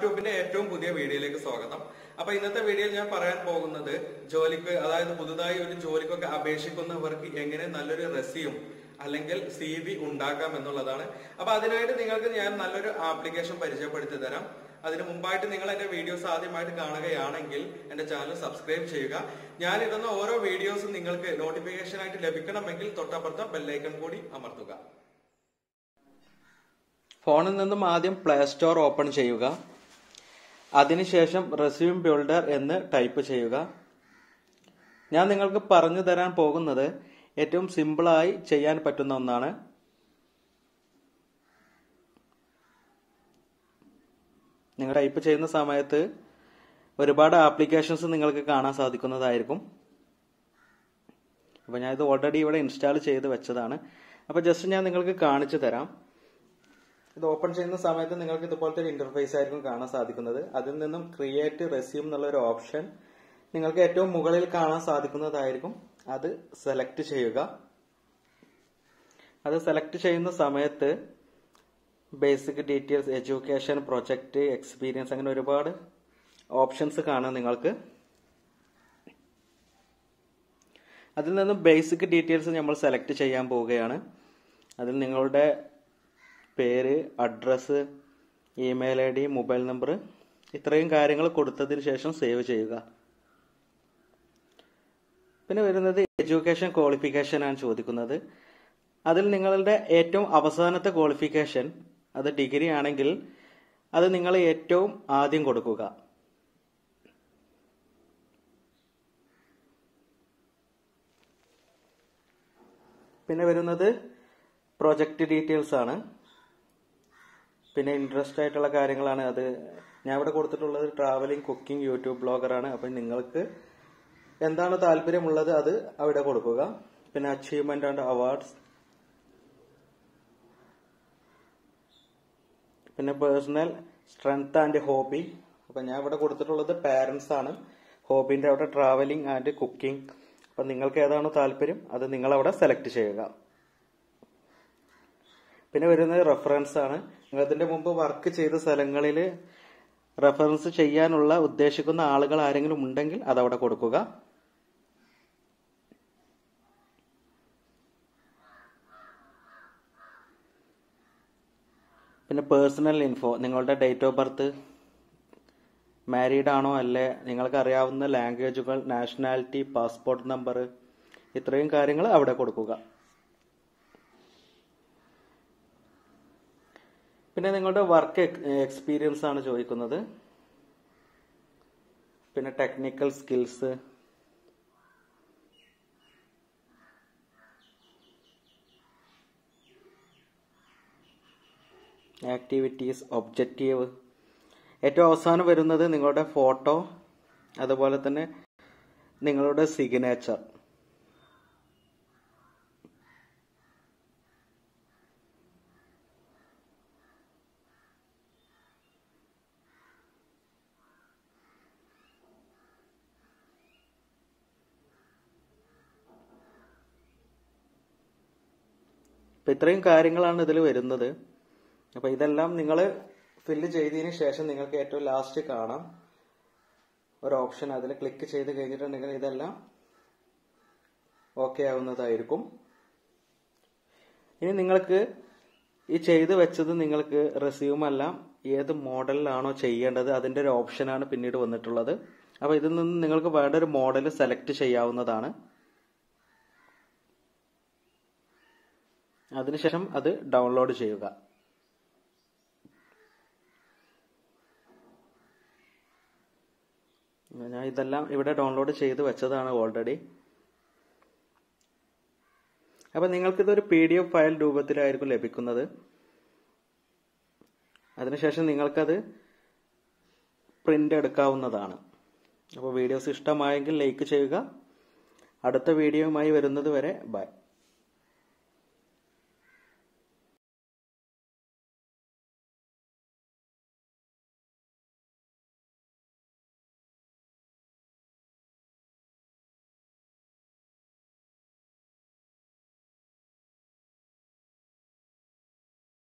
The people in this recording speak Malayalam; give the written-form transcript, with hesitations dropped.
ട്യൂബിന്റെ ഏറ്റവും പുതിയ വീഡിയോയിലേക്ക് സ്വാഗതം. അപ്പൊ ഇന്നത്തെ വീഡിയോയിൽ ഞാൻ പറയാൻ പോകുന്നത് ജോലിക്ക്, അതായത് പുതുതായി ഒരു ജോലിക്കൊക്കെ അപേക്ഷിക്കുന്നവർക്ക് എങ്ങനെ നല്ലൊരു റെസ്യൂം അല്ലെങ്കിൽ CV ഉണ്ടാക്കാം എന്നുള്ളതാണ്. അപ്പൊ അതിനായിട്ട് നിങ്ങൾക്ക് ഞാൻ നല്ലൊരു ആപ്ലിക്കേഷൻ പരിചയപ്പെടുത്തി തരാം. അതിന് മുമ്പായിട്ട് നിങ്ങൾ എന്റെ വീഡിയോസ് ആദ്യമായിട്ട് കാണുകയാണെങ്കിൽ എന്റെ ചാനൽ സബ്സ്ക്രൈബ് ചെയ്യുക. ഞാൻ ഇടുന്ന ഓരോ വീഡിയോസും നിങ്ങൾക്ക് നോട്ടിഫിക്കേഷൻ ആയിട്ട് ലഭിക്കണമെങ്കിൽ തൊട്ടപ്പുറത്തെ ബെല്ലൈക്കൺ കൂടി അമർത്തുക. ഫോണിൽ നിന്നും ആദ്യം പ്ലേ സ്റ്റോർ ഓപ്പൺ ചെയ്യുക. അതിനുശേഷം റെസ്യൂം ബിൽഡർ എന്ന് ടൈപ്പ് ചെയ്യുക. ഞാൻ നിങ്ങൾക്ക് പറഞ്ഞു തരാൻ പോകുന്നത് ഏറ്റവും സിമ്പിളായി ചെയ്യാൻ പറ്റുന്ന ഒന്നാണ്. നിങ്ങൾ ടൈപ്പ് ചെയ്യുന്ന സമയത്ത് ഒരുപാട് ആപ്ലിക്കേഷൻസ് നിങ്ങൾക്ക് കാണാൻ സാധിക്കുന്നതായിരിക്കും. അപ്പോൾ ഞാൻ ഇത് ഓൾറെഡി ഇവിടെ ഇൻസ്റ്റാൾ ചെയ്ത് വെച്ചതാണ്. അപ്പോൾ ജസ്റ്റ് ഞാൻ നിങ്ങൾക്ക് കാണിച്ചു തരാം. ഇത് ഓപ്പൺ ചെയ്യുന്ന സമയത്ത് നിങ്ങൾക്ക് ഇതുപോലത്തെ ഒരു ഇന്റർഫേസ് ആയിരിക്കും കാണാൻ സാധിക്കുന്നത്. അതിൽ നിന്നും ക്രിയേറ്റ് റെസ്യൂം എന്നുള്ള ഒരു ഓപ്ഷൻ നിങ്ങൾക്ക് ഏറ്റവും മുകളിൽ കാണാൻ സാധിക്കുന്നതായിരിക്കും. അത് സെലക്ട് ചെയ്യുക. അത് സെലക്ട് ചെയ്യുന്ന സമയത്ത് basic details, education, project, experience, അങ്ങനെ ഒരുപാട് ഓപ്ഷൻസ് കാണാം നിങ്ങൾക്ക്. അതിൽ നിന്ന് ബേസിക് ഡീറ്റെയിൽസ് നമ്മൾ സെലക്ട് ചെയ്യാൻ പോവുകയാണ്. അതിൽ നിങ്ങളുടെ പേര്, address, email ID, mobile number, ഇത്രയും കാര്യങ്ങൾ കൊടുത്തതിന് ശേഷം സേവ് ചെയ്യുക. പിന്നെ വരുന്നത് എഡ്യൂക്കേഷൻ ക്വാളിഫിക്കേഷൻ ആണ് ചോദിക്കുന്നത്. അതിൽ നിങ്ങളുടെ ഏറ്റവും അവസാനത്തെ ക്വാളിഫിക്കേഷൻ, അത് ഡിഗ്രി ആണെങ്കിൽ അത് നിങ്ങൾ ഏറ്റവും ആദ്യം കൊടുക്കുക. പിന്നെ വരുന്നത് പ്രൊജക്ട് ഡീറ്റെയിൽസ് ആണ്. പിന്നെ ഇൻട്രസ്റ്റ് ആയിട്ടുള്ള കാര്യങ്ങളാണ്. അത് ഞാൻ ഇവിടെ കൊടുത്തിട്ടുള്ളത് ട്രാവലിംഗ്, കുക്കിംഗ്, യൂട്യൂബ് ബ്ലോഗറാണ്. അപ്പം നിങ്ങൾക്ക് എന്താണ് താല്പര്യമുള്ളത് അത് അവിടെ കൊടുക്കുക. പിന്നെ അച്ചീവ്മെന്റ് ആൻഡ് അവാർഡ്സ്, പിന്നെ പേഴ്സണൽ സ്ട്രെങ്ത് ആൻഡ് ഹോബി. അപ്പം ഞാൻ ഇവിടെ കൊടുത്തിട്ടുള്ളത് പാരന്റ്സ് ആണ്. ഹോബിന്റെ അവിടെ ട്രാവലിംഗ് ആൻഡ് കുക്കിംഗ്. അപ്പം നിങ്ങൾക്ക് ഏതാണോ താല്പര്യം അത് നിങ്ങൾ അവിടെ സെലക്ട് ചെയ്യുക. പിന്നെ വരുന്നത് റെഫറൻസ് ആണ്. നിങ്ങൾ ഇതിന്റെ മുമ്പ് വർക്ക് ചെയ്ത സ്ഥലങ്ങളിൽ റെഫറൻസ് ചെയ്യാനുള്ള ഉദ്ദേശിക്കുന്ന ആളുകൾ ആരെങ്കിലും ഉണ്ടെങ്കിൽ അതവിടെ കൊടുക്കുക. പിന്നെ പേഴ്സണൽ ഇൻഫോ, നിങ്ങളുടെ ഡേറ്റ് ഓഫ് ബർത്ത്, മാരീഡ് ആണോ അല്ലേ, നിങ്ങൾക്ക് അറിയാവുന്ന ലാംഗ്വേജുകൾ, നാഷണാലിറ്റി, പാസ്പോർട്ട് നമ്പർ, ഇത്രയും കാര്യങ്ങൾ അവിടെ കൊടുക്കുക. പിന്നെ നിങ്ങളുടെ വർക്ക് എക്സ്പീരിയൻസ് ആണ് ചോദിക്കുന്നത്. പിന്നെ ടെക്നിക്കൽ സ്കിൽസ്, ആക്ടിവിറ്റീസ്, ഒബ്ജക്റ്റീവ്. ഏറ്റവും അവസാനം വരുന്നത് നിങ്ങളുടെ ഫോട്ടോ, അതുപോലെ തന്നെ നിങ്ങളുടെ സിഗ്നേച്ചർ. അപ്പം ഇത്രയും കാര്യങ്ങളാണ് ഇതിൽ വരുന്നത്. അപ്പം ഇതെല്ലാം നിങ്ങൾ ഫില്ല് ചെയ്തതിന് ശേഷം നിങ്ങൾക്ക് ഏറ്റവും ലാസ്റ്റ് കാണാം ഒരു ഓപ്ഷൻ. അതിൽ ക്ലിക്ക് ചെയ്ത് കഴിഞ്ഞിട്ടുണ്ടെങ്കിൽ ഇതെല്ലാം ഓക്കെ ആവുന്നതായിരിക്കും. ഇനി നിങ്ങൾക്ക് ഈ ചെയ്ത് വെച്ചത് നിങ്ങൾക്ക് റെസ്യൂം എല്ലാം ഏത് മോഡലിലാണോ ചെയ്യേണ്ടത് അതിന്റെ ഒരു ഓപ്ഷനാണ് പിന്നീട് വന്നിട്ടുള്ളത്. അപ്പോൾ ഇതിൽ നിന്ന് നിങ്ങൾക്ക് വേണ്ട ഒരു മോഡൽ സെലക്ട് ചെയ്യാവുന്നതാണ്. അതിനുശേഷം അത് ഡൗൺലോഡ് ചെയ്യുക. ഞാൻ ഇതെല്ലാം ഇവിടെ ഡൗൺലോഡ് ചെയ്ത് വെച്ചതാണ് ഓൾറെഡി. അപ്പം നിങ്ങൾക്കിതൊരു PDF ഫയൽ രൂപത്തിലായിരിക്കും ലഭിക്കുന്നത്. അതിനുശേഷം നിങ്ങൾക്കത് പ്രിന്റ് എടുക്കാവുന്നതാണ്. അപ്പോൾ വീഡിയോസ് ഇഷ്ടമായെങ്കിൽ ലൈക്ക് ചെയ്യുക. അടുത്ത വീഡിയോയുമായി വരുന്നത് വരെ ബൈ.